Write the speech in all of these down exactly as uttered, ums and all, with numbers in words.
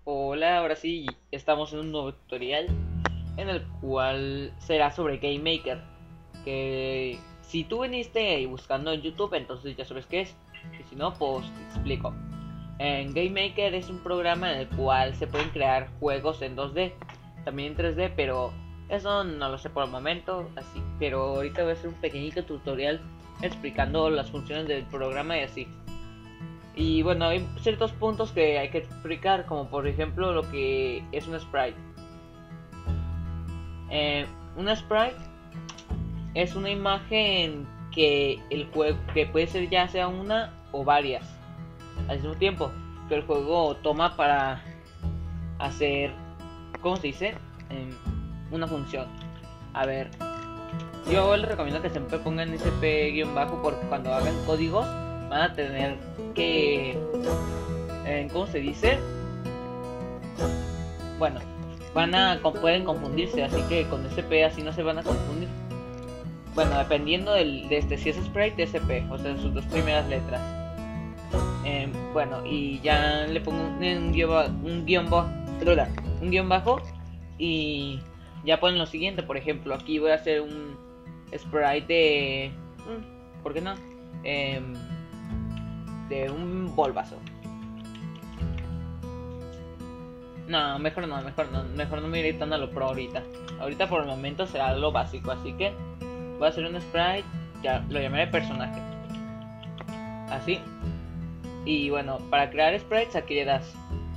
Hola, ahora sí, estamos en un nuevo tutorial en el cual será sobre Game Maker. Que si tú viniste buscando en YouTube, entonces ya sabes qué es. Y si no, pues te explico. En Game Maker es un programa en el cual se pueden crear juegos en dos D, también en tres D, pero eso no lo sé por el momento. Así, pero ahorita voy a hacer un pequeñito tutorial explicando las funciones del programa y así. Y bueno, hay ciertos puntos que hay que explicar, como por ejemplo lo que es un sprite. Eh, un sprite es una imagen que el juego, que puede ser ya sea una o varias al mismo tiempo, que el juego toma para hacer, ¿cómo se dice? Eh, una función. A ver, yo les recomiendo que siempre pongan S P-bajo porque cuando hagan códigos van a tener que, eh, ¿cómo se dice? Bueno, van a pueden confundirse, así que con S P así no se van a confundir. Bueno, dependiendo del, de este, si es sprite, S P, o sea, sus dos primeras letras. Eh, bueno, y ya le pongo un, un, guión, un, guión bajo, un guión bajo y ya ponen lo siguiente. Por ejemplo, aquí voy a hacer un sprite de, ¿por qué no? Eh, de un Bulbasaur. No, mejor no, mejor no, mejor no me iré tan a lo pro ahorita. Ahorita por el momento será lo básico, así que voy a hacer un sprite, ya lo llamaré personaje. Así. Y bueno, para crear sprites aquí le das.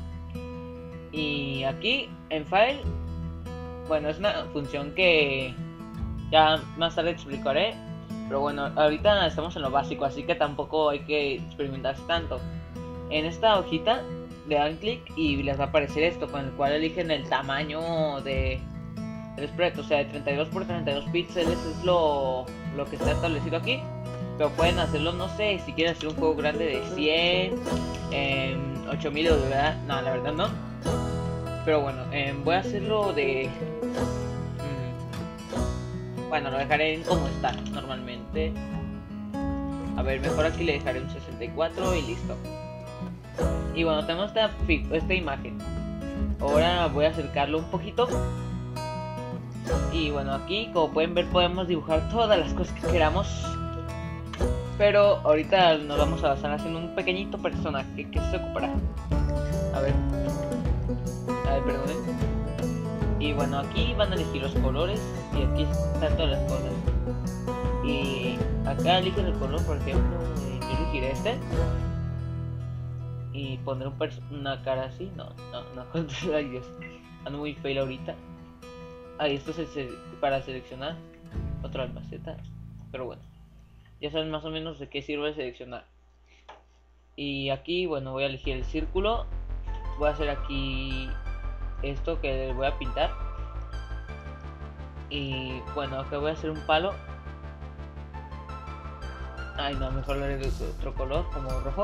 Y aquí en file, bueno, es una función que ya más tarde explicaré. Pero bueno, ahorita estamos en lo básico, así que tampoco hay que experimentarse tanto. En esta hojita le dan clic y les va a aparecer esto, con el cual eligen el tamaño de del sprite, o sea, de treinta y dos por treinta y dos píxeles es lo, lo que está establecido aquí. Pero pueden hacerlo, no sé, si quieren hacer un juego grande de cien, eh, ocho mil, de verdad, no, la verdad no. Pero bueno, eh, voy a hacerlo de... Bueno, lo dejaré en como está normalmente. A ver, mejor aquí le dejaré un sesenta y cuatro y listo. Y bueno, tenemos esta, esta imagen. Ahora voy a acercarlo un poquito. Y bueno, aquí como pueden ver podemos dibujar todas las cosas que queramos. Pero ahorita nos vamos a basar haciendo un pequeñito personaje que se ocupará. A ver. A ver, perdón. Y bueno, aquí van a elegir los colores y aquí están todas las cosas. Y acá eligen el color, por ejemplo, yo elegiré este. Y poner un una cara así, no, no, no, ay Dios, ando muy fail ahorita. Ahí esto es el para seleccionar otra albaceta, pero bueno, ya saben más o menos de qué sirve seleccionar. Y aquí, bueno, voy a elegir el círculo, voy a hacer aquí esto que voy a pintar. Y bueno, acá voy a hacer un palo. Ay no, mejor le haré otro color, como rojo.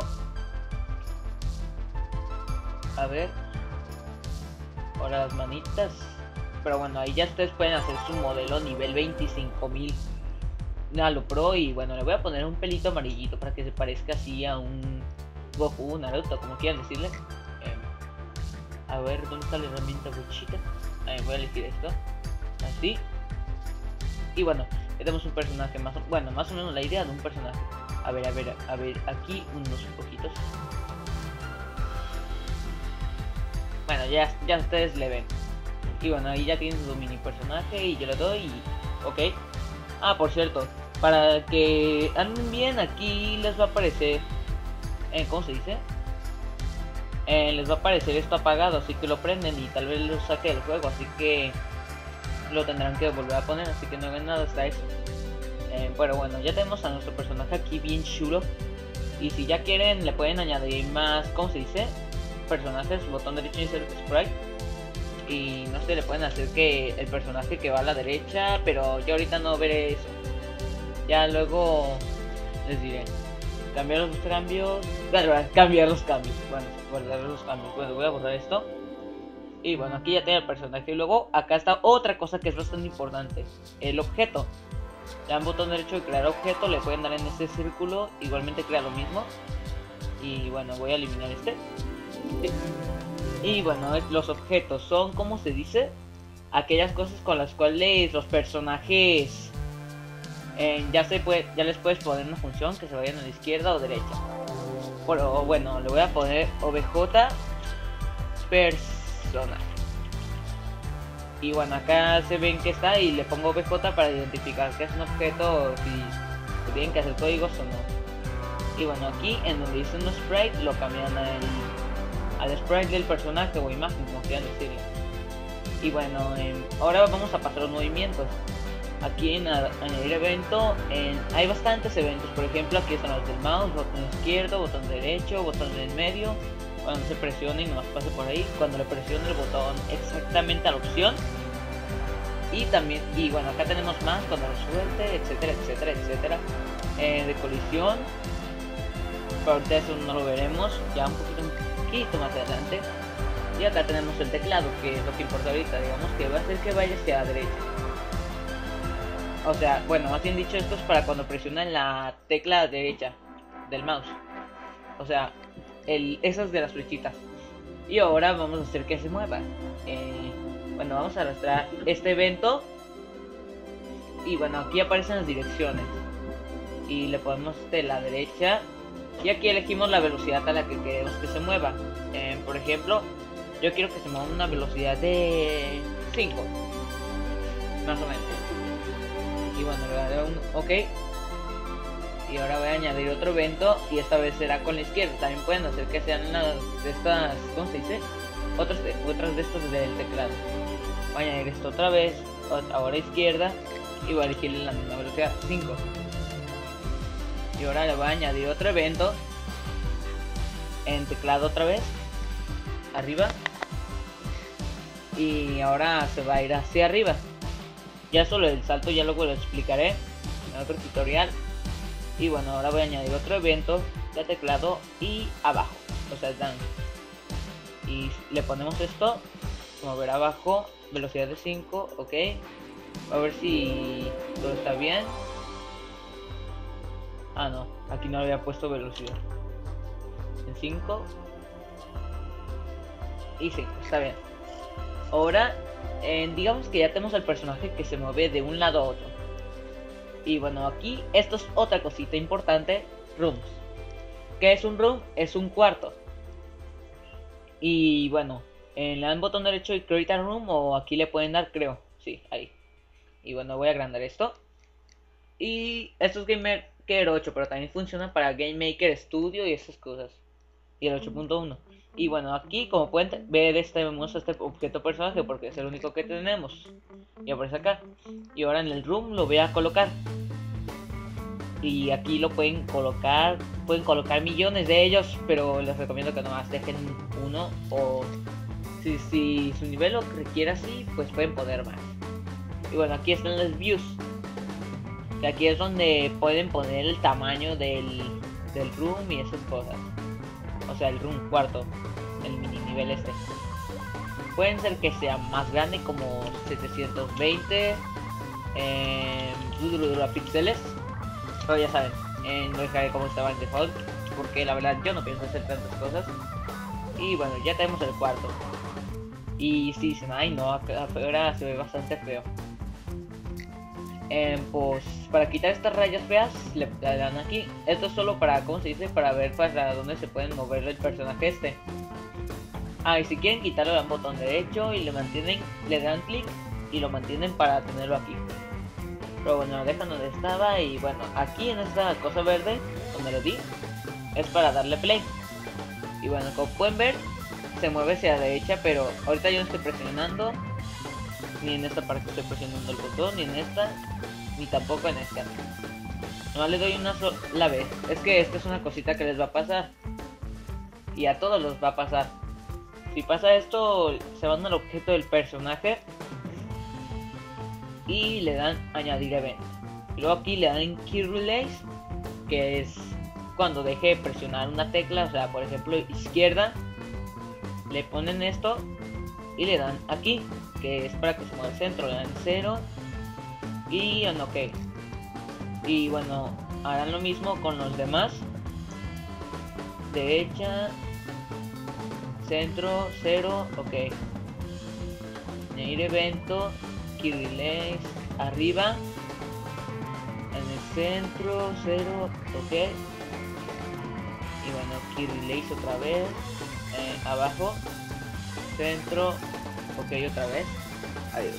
A ver. Ahora las manitas. Pero bueno, ahí ya ustedes pueden hacer su modelo nivel veinticinco mil a lo pro. Y bueno, le voy a poner un pelito amarillito para que se parezca así a un Goku, un Naruto, como quieran decirle. eh, A ver, ¿dónde está la herramienta chica? Ahí voy a elegir esto. Así. Y bueno, tenemos un personaje más, bueno, más o menos la idea de un personaje. A ver, a ver, a ver, aquí unos poquitos. Bueno, ya, ya ustedes le ven. Y bueno, ahí ya tienen su mini personaje y yo le doy y... ok. Ah, por cierto, para que anden bien, aquí les va a aparecer... Eh, ¿cómo se dice? Eh, les va a aparecer esto apagado, así que lo prenden y tal vez lo saque del juego, así que... lo tendrán que volver a poner, así que no hagan nada hasta eso. Eh, pero bueno, ya tenemos a nuestro personaje aquí bien chulo. Y si ya quieren, le pueden añadir más, ¿cómo se dice? Personajes, botón derecho insert sprite. Y no sé, le pueden hacer que el personaje que va a la derecha, pero yo ahorita no veré eso. Ya luego les diré. Cambiar los cambios. Cambiar los cambios. Bueno, guardar los cambios. Bueno, voy a borrar esto. Y bueno, aquí ya tiene el personaje. Y luego acá está otra cosa que es bastante importante: el objeto. Le dan botón derecho de crear objeto, le pueden dar en este círculo, igualmente crea lo mismo. Y bueno, voy a eliminar este. Sí. Y bueno, los objetos son, ¿cómo se dice? Aquellas cosas con las cuales los personajes eh, ya se puede, ya les puedes poner una función que se vayan a la izquierda o derecha. Pero bueno, le voy a poner O B J personaje. Y bueno, acá se ven que está y le pongo O B J para identificar que es un objeto, si tienen que hacer códigos o no. Y bueno, aquí en donde dice un sprite lo cambian al, al sprite del personaje o imagen, como quieran decirlo. Y bueno, eh, ahora vamos a pasar los movimientos. Aquí en añadir evento, en, hay bastantes eventos. Por ejemplo, aquí están los del mouse, botón izquierdo, botón derecho, botón del medio. Cuando se presione y nomás pase por ahí, cuando le presione el botón exactamente a la opción. Y también, y bueno, acá tenemos más, cuando lo suelte, etcétera, etcétera, etcétera. Eh, de colisión. Pero ahorita eso no lo veremos, ya un poquito, un poquito más adelante. Y acá tenemos el teclado, que es lo que importa ahorita. Digamos que va a hacer que vaya hacia la derecha. O sea, bueno, más bien dicho, esto es para cuando presionan la tecla derecha del mouse. O sea, el, esas de las flechitas. Y ahora vamos a hacer que se mueva. Eh, bueno, vamos a arrastrar este evento. Y bueno, aquí aparecen las direcciones. Y le ponemos de la derecha. Y aquí elegimos la velocidad a la que queremos que se mueva. Eh, por ejemplo, yo quiero que se mueva a una velocidad de cinco. Más o menos. Y bueno, le voy a dar un OK. Y ahora voy a añadir otro evento. Y esta vez será con la izquierda. También pueden hacer que sean unas de estas, ¿cómo se dice? Otras de, otras de estas del teclado. Voy a añadir esto otra vez. Ahora izquierda. Y voy a elegirle la misma velocidad, cinco. Y ahora le voy a añadir otro evento. En teclado otra vez. Arriba. Y ahora se va a ir hacia arriba. Ya solo el salto ya luego lo explicaré en otro tutorial. Y bueno, ahora voy a añadir otro evento de teclado y abajo, o sea, down. Y le ponemos esto, mover abajo, velocidad de cinco, ok. A ver si todo está bien. Ah, no, aquí no había puesto velocidad. En cinco y cinco, está bien. Ahora, eh, digamos que ya tenemos al personaje que se mueve de un lado a otro. Y bueno, aquí esto es otra cosita importante, rooms. ¿Qué es un room? Es un cuarto. Y bueno, en le dan botón derecho y create a room, o aquí le pueden dar, creo, sí, ahí. Y bueno, voy a agrandar esto. Y esto es Game Maker ocho, pero también funciona para Game Maker Studio y esas cosas. Y el ocho punto uno. Y bueno, aquí como pueden ver, este vemos este objeto personaje porque es el único que tenemos. Y aparece acá. Y ahora en el room lo voy a colocar. Y aquí lo pueden colocar, pueden colocar millones de ellos, pero les recomiendo que nomás dejen uno, o si, si su nivel lo requiere así, pues pueden poner más. Y bueno, aquí están las views. Que aquí es donde pueden poner el tamaño del, del room y esas cosas. O sea, el room cuarto, el mini nivel este. Pueden ser que sea más grande, como setecientos veinte eh, píxeles. Pero ya saben, eh, no dejaré como estaba en default, porque la verdad yo no pienso hacer tantas cosas. Y bueno, ya tenemos el cuarto. Y si dicen, ay no, acá afuera se ve bastante feo. Eh, pues para quitar estas rayas feas le dan aquí. Esto es solo para, ¿cómo se dice? Para ver para dónde se pueden mover el personaje este. Ah, y si quieren quitarlo le dan botón derecho y le mantienen, le dan clic y lo mantienen para tenerlo aquí. Pero bueno, lo dejan donde estaba. Y bueno, aquí en esta cosa verde donde lo di es para darle play. Y bueno, como pueden ver, se mueve hacia la derecha, pero ahorita yo no estoy presionando ni en esta parte estoy presionando el botón, ni en esta, ni tampoco en esta. No le doy una sola vez. Es que esta es una cosita que les va a pasar, y a todos los va a pasar. Si pasa esto, se van al objeto del personaje y le dan añadir evento. Y luego aquí le dan key release, que es cuando deje de presionar una tecla, o sea, por ejemplo, izquierda, le ponen esto y le dan aquí, que es para que se mueva al centro, le dan cero y en OK. Y bueno, harán lo mismo con los demás. Derecha, centro, cero, ok. Añadir evento, key relays, arriba, en el centro, cero, ok. Y bueno, key relays otra vez, eh, abajo, centro, ok, otra vez. Adiós.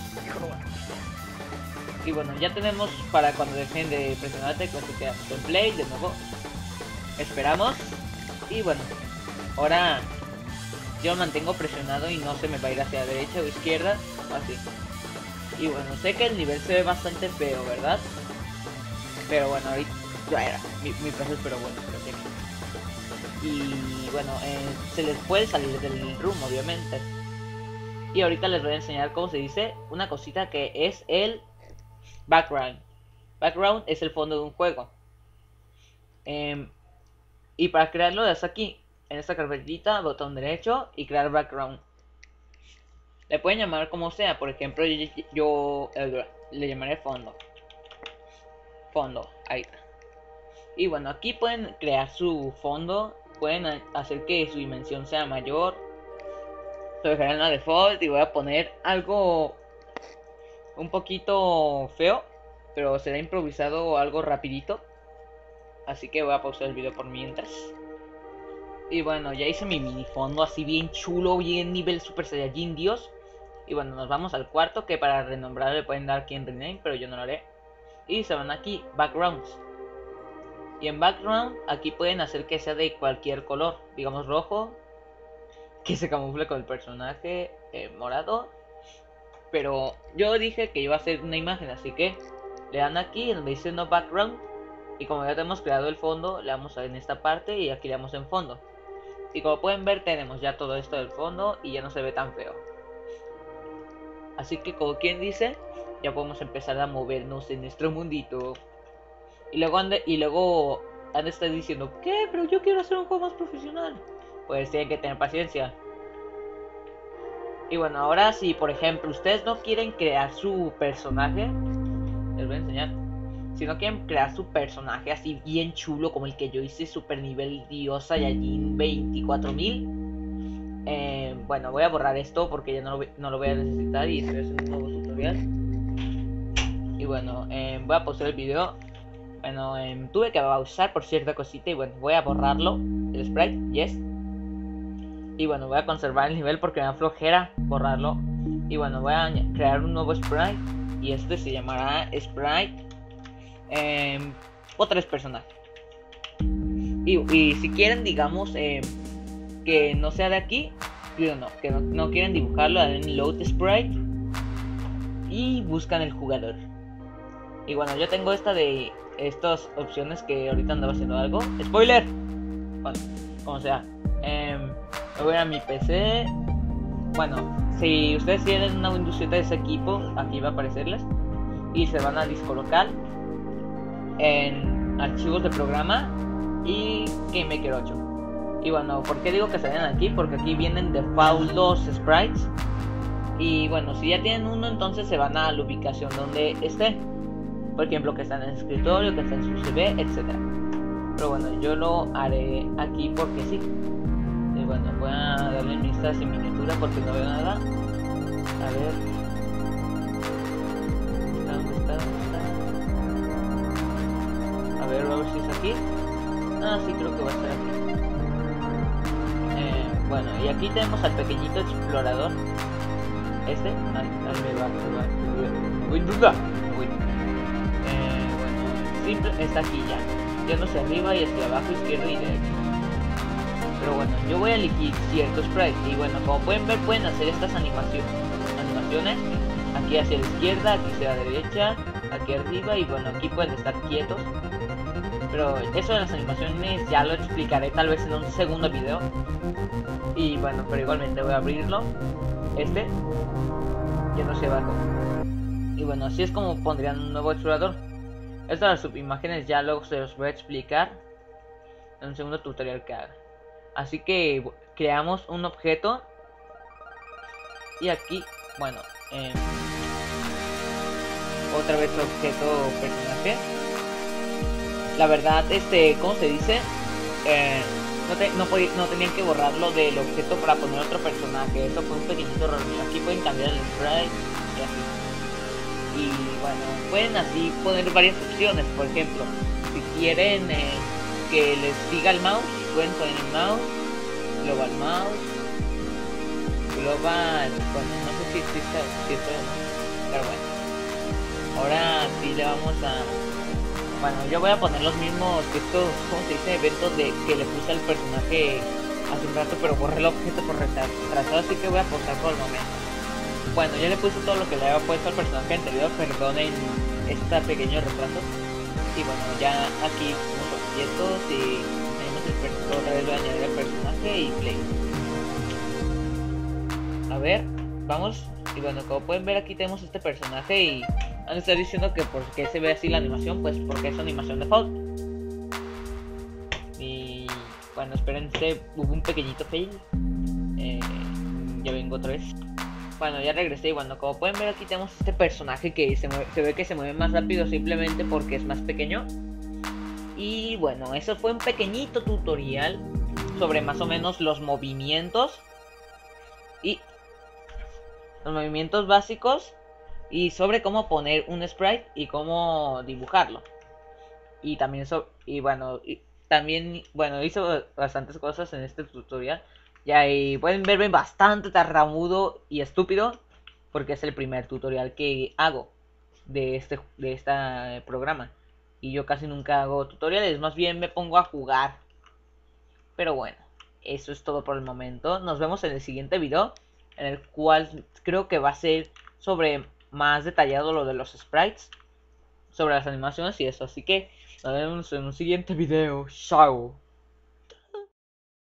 Y bueno, ya tenemos para cuando dejen de presionar la tecla, se quedamos en play de nuevo. Esperamos. Y bueno, ahora yo mantengo presionado y no se me va a ir hacia la derecha o izquierda, así. Y bueno, sé que el nivel se ve bastante feo, ¿verdad? Pero bueno, ahorita ya era mi, mi proceso, pero bueno, creo que... Y bueno, eh, se les puede salir del room, obviamente. Y ahorita les voy a enseñar cómo se dice una cosita que es el background. Background es el fondo de un juego. Eh, y para crearlo, das aquí, en esta carpetita, botón derecho y crear background. Le pueden llamar como sea, por ejemplo, yo, yo eh, le llamaré fondo. Fondo, ahí está. Y bueno, aquí pueden crear su fondo, pueden hacer que su dimensión sea mayor. Lo dejaré en la default y voy a poner algo un poquito feo, pero será improvisado o algo rapidito. Así que voy a pausar el video por mientras. Y bueno, ya hice mi mini fondo así bien chulo, bien nivel Super Saiyajin Dios. Y bueno, nos vamos al cuarto, que para renombrar le pueden dar aquí en rename, pero yo no lo haré. Y se van aquí, backgrounds. Y en background, aquí pueden hacer que sea de cualquier color, digamos rojo, que se camufle con el personaje, eh, morado. Pero yo dije que iba a hacer una imagen, así que le dan aquí donde dice no background. Y como ya tenemos creado el fondo, le damos en esta parte y aquí le damos en fondo. Y como pueden ver, tenemos ya todo esto del fondo y ya no se ve tan feo. Así que como quien dice, ya podemos empezar a movernos en nuestro mundito. Y luego han de, y luego han de estar diciendo, ¿qué? Pero yo quiero hacer un juego más profesional. Pues tienen que tener paciencia. Y bueno, ahora si por ejemplo ustedes no quieren crear su personaje, les voy a enseñar. Si no quieren crear su personaje así bien chulo como el que yo hice, super nivel Dios Saiyajin veinticuatro mil, eh, bueno, voy a borrar esto porque ya no lo, no lo voy a necesitar y estoy haciendo un nuevo tutorial. Y bueno, eh, voy a pausar el video. Bueno, eh, tuve que pausar por cierta cosita y bueno, voy a borrarlo, el sprite, yes. Y bueno, voy a conservar el nivel porque me da flojera borrarlo. Y bueno, voy a crear un nuevo sprite y este se llamará sprite eh, o tres personajes. Y, y si quieren, digamos, eh, que no sea de aquí, pero no, que no, no quieren dibujarlo, dan load sprite y buscan el jugador. Y bueno, yo tengo esta de estas opciones que ahorita andaba haciendo algo. ¡Spoiler! Bueno, como sea. Eh, me voy a mi P C. Bueno, si ustedes tienen una Windows siete de ese equipo, aquí va a aparecerles. Y se van a disco local, en archivos de programa y GameMaker ocho. Y bueno, ¿por qué digo que se ven aquí? Porque aquí vienen default los sprites. Y bueno, si ya tienen uno, entonces se van a la ubicación donde esté. Por ejemplo, que está en el escritorio, que está en su C V, etcétera. Pero bueno, yo lo haré aquí porque sí. Y bueno, voy a darle vistas en miniatura porque no veo nada. A ver. ¿Dónde está? ¿Dónde está? A ver, a ver si es aquí. Ah, sí, creo que va a estar aquí. Eh, bueno, y aquí tenemos al pequeñito explorador. Este. Ay, ay, me va, me va. Uy, duda. Uy. Eh, bueno, simple, está aquí ya. Yendo hacia arriba y hacia abajo, izquierda y derecha. Pero bueno, yo voy a elegir ciertos sprites. Y bueno, como pueden ver, pueden hacer estas animaciones. Animaciones. Aquí hacia la izquierda, aquí hacia la derecha, aquí arriba. Y bueno, aquí pueden estar quietos. Pero eso de las animaciones ya lo explicaré tal vez en un segundo video. Y bueno, pero igualmente voy a abrirlo. Este. Yendo hacia abajo. Y bueno, así es como pondrían un nuevo explorador. Esto de las subimágenes ya luego se los voy a explicar en un segundo tutorial que haga. Así que creamos un objeto. Y aquí, bueno, eh, otra vez objeto personaje. La verdad, este, ¿cómo se dice? Eh, no, te, no, podía, no tenían que borrarlo del objeto para poner otro personaje. Eso fue un pequeñito error mío. Aquí pueden cambiar el sprite y así. Y bueno, pueden así poner varias opciones. Por ejemplo, si quieren eh, que les siga el mouse, pueden poner el mouse, global mouse, global, bueno, no sé si existe, si esto no, pero bueno. Ahora sí le vamos a, bueno, yo voy a poner los mismos que estos, ¿cómo se dice? Eventos de que le puse al personaje hace un rato, pero borré el objeto por retrasado, así que voy a posar por el momento. Bueno, ya le puse todo lo que le había puesto al personaje anterior, perdonen este pequeño retraso. Y bueno, ya aquí tenemos objetos y tenemos el personaje, otra vez voy a añadir el personaje y play. A ver, vamos. Y bueno, como pueden ver aquí tenemos este personaje y van a estar diciendo que por qué se ve así la animación, pues porque es animación default. Y bueno, espérense, hubo un pequeñito fail. Eh, ya vengo otra vez. Bueno, ya regresé y bueno, como pueden ver aquí tenemos este personaje que se, mueve, se ve que se mueve más rápido simplemente porque es más pequeño. Y bueno, eso fue un pequeñito tutorial sobre más o menos los movimientos y los movimientos básicos y sobre cómo poner un sprite y cómo dibujarlo. Y también so y bueno, y también bueno, hizo bastantes cosas en este tutorial. Ya y pueden verme bastante tartamudo y estúpido porque es el primer tutorial que hago de este de este programa. Y yo casi nunca hago tutoriales, más bien me pongo a jugar. Pero bueno, eso es todo por el momento. Nos vemos en el siguiente video, en el cual creo que va a ser sobre más detallado lo de los sprites, sobre las animaciones y eso. Así que nos vemos en un siguiente video. Chao.